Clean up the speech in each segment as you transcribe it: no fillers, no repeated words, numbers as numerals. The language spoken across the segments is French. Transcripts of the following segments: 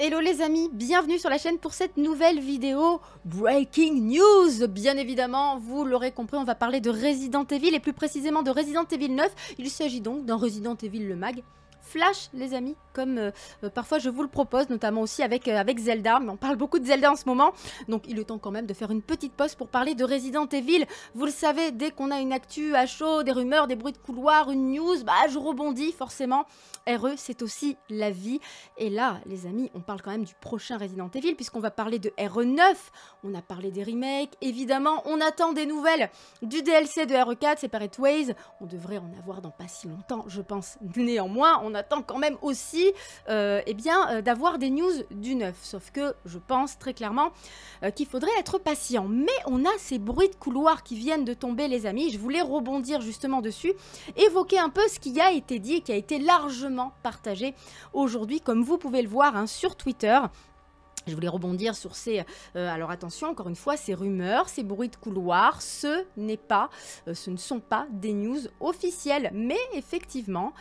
Hello les amis, bienvenue sur la chaîne pour cette nouvelle vidéo Breaking News. Bien évidemment, vous l'aurez compris, on va parler de Resident Evil et plus précisément de Resident Evil 9. Il s'agit donc d'un Resident Evil le mag Flash les amis, comme parfois je vous le propose, notamment aussi avec Zelda, mais on parle beaucoup de Zelda en ce moment, donc il est temps quand même de faire une petite pause pour parler de Resident Evil. Vous le savez, dès qu'on a une actu à chaud, des rumeurs, des bruits de couloir, une news, bah je rebondis forcément. RE, c'est aussi la vie. Et là, les amis, on parle quand même du prochain Resident Evil, puisqu'on va parler de RE9, on a parlé des remakes, évidemment, on attend des nouvelles du DLC de RE4, Separate Ways, on devrait en avoir dans pas si longtemps, je pense. Néanmoins, on attend quand même aussi d'avoir des news du 9, sauf que je pense très clairement qu'il faudrait être patient. Mais on a ces bruits de couloir qui viennent de tomber, les amis, je voulais rebondir justement dessus, évoquer un peu ce qui a été dit et qui a été largement partagé aujourd'hui, comme vous pouvez le voir hein, sur Twitter. Je voulais rebondir sur ces... alors attention, encore une fois, ces rumeurs, ces bruits de couloir, ce ne sont pas des news officielles. Mais effectivement,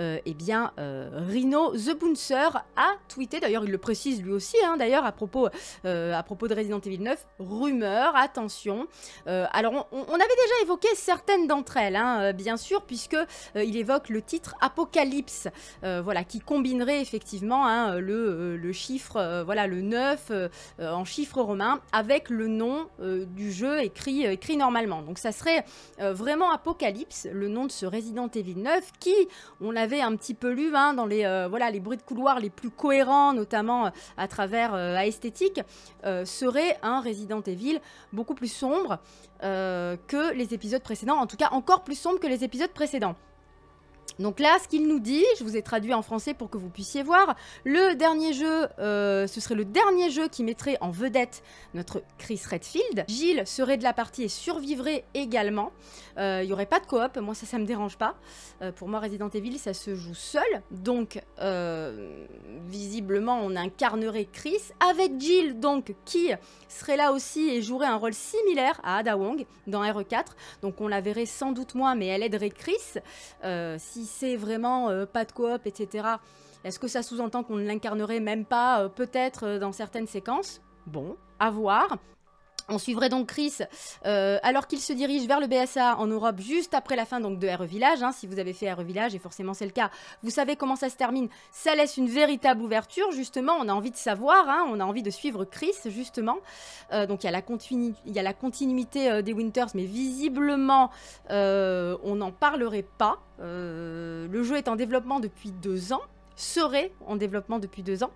Rhino The Bouncer a tweeté, d'ailleurs il le précise lui aussi, hein, d'ailleurs à propos de Resident Evil 9, rumeurs, attention. Alors on avait déjà évoqué certaines d'entre elles, hein, bien sûr, puisque il évoque le titre Apocalypse, voilà, qui combinerait effectivement hein, le chiffre, voilà, le 9 en chiffres romains avec le nom du jeu écrit normalement. Donc ça serait vraiment Apocalypse, le nom de ce Resident Evil 9 qui, on l'avait un petit peu lu hein, dans les, voilà, les bruits de couloir les plus cohérents, notamment à travers Aesthétique, serait un Resident Evil beaucoup plus sombre que les épisodes précédents, en tout cas encore plus sombre que les épisodes précédents. Donc là, ce qu'il nous dit, je vous ai traduit en français pour que vous puissiez voir, le dernier jeu, ce serait le dernier jeu qui mettrait en vedette notre Chris Redfield. Jill serait de la partie et survivrait également. Il n'y aurait pas de coop, moi ça me dérange pas. Pour moi, Resident Evil, ça se joue seul. Donc, visiblement, on incarnerait Chris avec Jill, donc, qui serait là aussi et jouerait un rôle similaire à Ada Wong dans RE4. Donc, on la verrait sans doute moins, mais elle aiderait Chris. Si c'est vraiment pas de coop, etc., est-ce que ça sous-entend qu'on ne l'incarnerait même pas, peut-être dans certaines séquences? Bon, à voir. On suivrait donc Chris alors qu'il se dirige vers le BSA en Europe juste après la fin donc, de RE Village. Hein, si vous avez fait RE Village, et forcément c'est le cas, vous savez comment ça se termine. Ça laisse une véritable ouverture, justement. On a envie de savoir, hein, on a envie de suivre Chris, justement. Donc il y a la continuité des Winters, mais visiblement, on n'en parlerait pas. Le jeu est en développement depuis 2 ans. Serait en développement depuis 2 ans,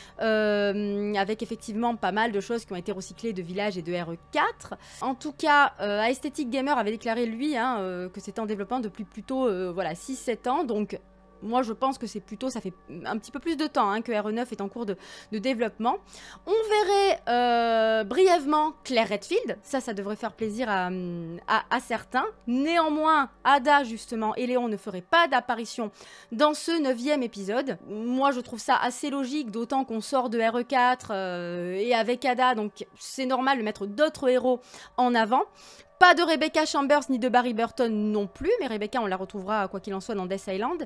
avec effectivement pas mal de choses qui ont été recyclées de Village et de RE4. En tout cas, Aesthetic Gamer avait déclaré lui hein, que c'était en développement depuis plutôt voilà, 6-7 ans, donc moi je pense que c'est plutôt, ça fait un petit peu plus de temps hein, que RE9 est en cours de développement. On verrait brièvement Claire Redfield, ça devrait faire plaisir à certains. Néanmoins, Ada justement et Léon ne feraient pas d'apparition dans ce 9e épisode. Moi je trouve ça assez logique, d'autant qu'on sort de RE4 et avec Ada, donc c'est normal de mettre d'autres héros en avant. Pas de Rebecca Chambers ni de Barry Burton non plus, mais Rebecca on la retrouvera quoi qu'il en soit dans Death Island.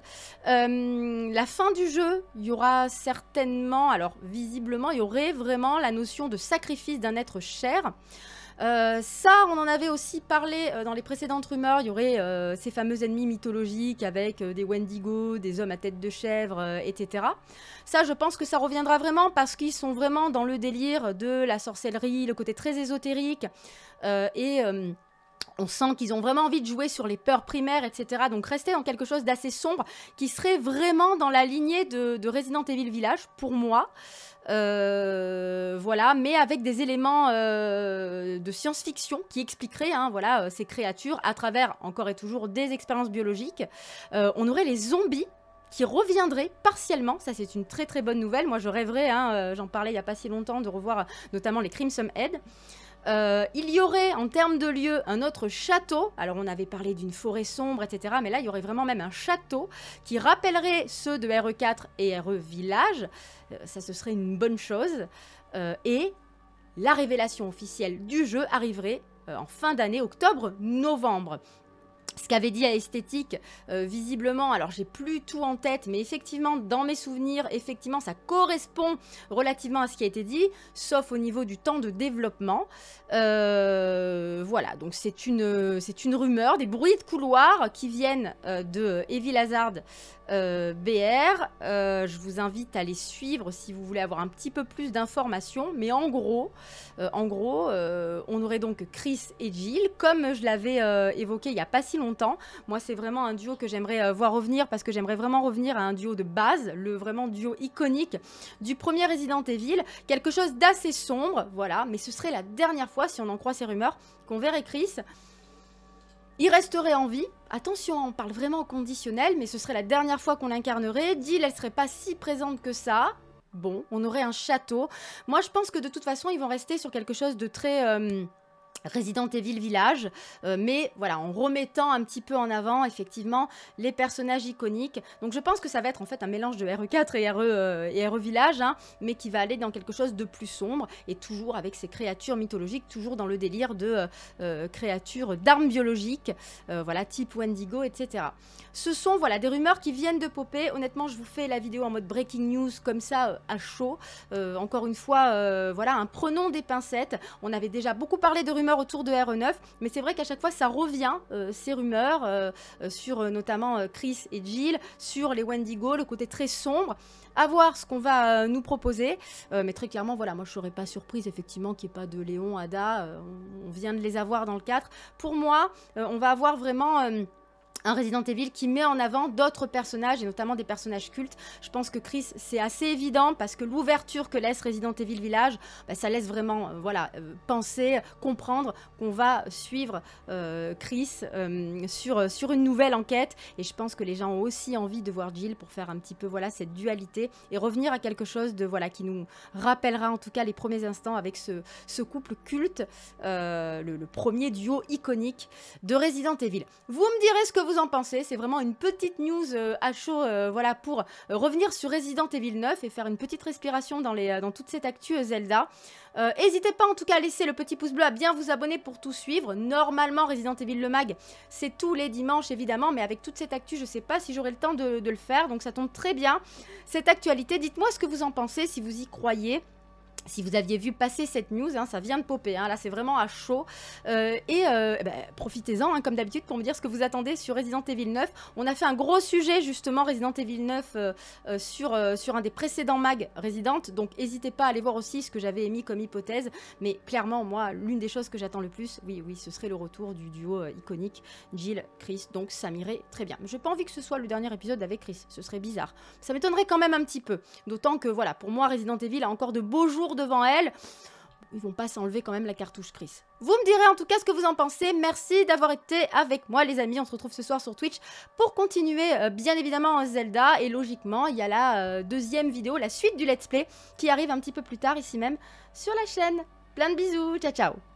La fin du jeu, il y aura certainement, alors visiblement il y aurait vraiment la notion de sacrifice d'un être cher. Ça, on en avait aussi parlé dans les précédentes rumeurs, il y aurait ces fameux ennemis mythologiques avec des Wendigo, des hommes à tête de chèvre, etc. Ça, je pense que ça reviendra vraiment parce qu'ils sont vraiment dans le délire de la sorcellerie, le côté très ésotérique, on sent qu'ils ont vraiment envie de jouer sur les peurs primaires, etc. Donc rester dans quelque chose d'assez sombre qui serait vraiment dans la lignée de Resident Evil Village, pour moi. Voilà, mais avec des éléments de science-fiction qui expliqueraient hein, voilà, ces créatures à travers, encore et toujours, des expériences biologiques. On aurait les zombies qui reviendraient partiellement, ça c'est une très très bonne nouvelle. Moi je rêverais, hein, j'en parlais il n'y a pas si longtemps, de revoir notamment les Crimson Head. Il y aurait en termes de lieu un autre château, alors on avait parlé d'une forêt sombre etc, mais là il y aurait vraiment même un château qui rappellerait ceux de RE4 et RE Village, ça ce serait une bonne chose, et la révélation officielle du jeu arriverait en fin d'année, octobre-novembre. ce qu'avait dit à Esthétique, visiblement, alors j'ai plus tout en tête, mais effectivement, dans mes souvenirs, effectivement, ça correspond relativement à ce qui a été dit, sauf au niveau du temps de développement. Voilà, donc c'est une rumeur, des bruits de couloir qui viennent de Evil Hazard BR. Je vous invite à les suivre si vous voulez avoir un petit peu plus d'informations, mais en gros, on aurait donc Chris et Jill, comme je l'avais évoqué il n'y a pas si longtemps. Moi, c'est vraiment un duo que j'aimerais voir revenir, parce que j'aimerais vraiment revenir à un duo de base, le vraiment duo iconique du premier Resident Evil, quelque chose d'assez sombre, voilà, mais ce serait la dernière fois, si on en croit ces rumeurs, qu'on verrait Chris. Il resterait en vie. Attention, on parle vraiment au conditionnel, mais ce serait la dernière fois qu'on l'incarnerait. Jill, elle serait pas si présente que ça. Bon, on aurait un château. Moi, je pense que de toute façon, ils vont rester sur quelque chose de très Resident Evil Village, mais voilà, en remettant un petit peu en avant, effectivement, les personnages iconiques. Donc je pense que ça va être en fait un mélange de RE4 et RE Village, hein, mais qui va aller dans quelque chose de plus sombre, et toujours avec ces créatures mythologiques, toujours dans le délire de créatures d'armes biologiques, voilà, type Wendigo, etc. Ce sont, voilà, des rumeurs qui viennent de popper. Honnêtement, je vous fais la vidéo en mode breaking news, comme ça, à chaud. Encore une fois, voilà, hein, prenons des pincettes. On avait déjà beaucoup parlé de rumeurs autour de RE9, mais c'est vrai qu'à chaque fois ça revient, ces rumeurs, sur notamment Chris et Jill, sur les Wendigo, le côté très sombre. À voir ce qu'on va nous proposer, mais très clairement, voilà, moi je serais pas surprise effectivement qu'il n'y ait pas de Léon, Ada, on vient de les avoir dans le 4. Pour moi, on va avoir vraiment un Resident Evil qui met en avant d'autres personnages, et notamment des personnages cultes. Je pense que Chris, c'est assez évident, parce que l'ouverture que laisse Resident Evil Village, bah, ça laisse vraiment voilà, penser, comprendre qu'on va suivre Chris sur une nouvelle enquête. Et je pense que les gens ont aussi envie de voir Jill pour faire un petit peu voilà, cette dualité, et revenir à quelque chose de, voilà, qui nous rappellera en tout cas les premiers instants avec ce couple culte, le premier duo iconique de Resident Evil. Vous me direz ce que vous en pensez, c'est vraiment une petite news à chaud, voilà, pour revenir sur Resident Evil 9 et faire une petite respiration dans toute cette actu Zelda. N'hésitez pas en tout cas à laisser le petit pouce bleu, à bien vous abonner pour tout suivre. Normalement, Resident Evil le mag, c'est tous les dimanches évidemment, mais avec toute cette actu, je sais pas si j'aurai le temps de le faire, donc ça tombe très bien. Cette actualité, dites-moi ce que vous en pensez, si vous y croyez. Si vous aviez vu passer cette news, hein, ça vient de popper, hein, là c'est vraiment à chaud. Profitez-en, hein, comme d'habitude, pour me dire ce que vous attendez sur Resident Evil 9. On a fait un gros sujet, justement, Resident Evil 9, sur un des précédents mags Resident. Donc n'hésitez pas à aller voir aussi ce que j'avais émis comme hypothèse. Mais clairement, moi, l'une des choses que j'attends le plus, oui, ce serait le retour du duo iconique Jill-Chris. Donc ça m'irait très bien. Mais j'ai pas envie que ce soit le dernier épisode avec Chris, ce serait bizarre. Ça m'étonnerait quand même un petit peu. D'autant que, voilà, pour moi, Resident Evil a encore de beaux jours devant elle. Ils vont pas s'enlever quand même la cartouche Chris. Vous me direz en tout cas ce que vous en pensez. Merci d'avoir été avec moi les amis. On se retrouve ce soir sur Twitch pour continuer bien évidemment Zelda. Et logiquement il y a la deuxième vidéo, la suite du let's play qui arrive un petit peu plus tard ici même sur la chaîne. Plein de bisous, ciao ciao.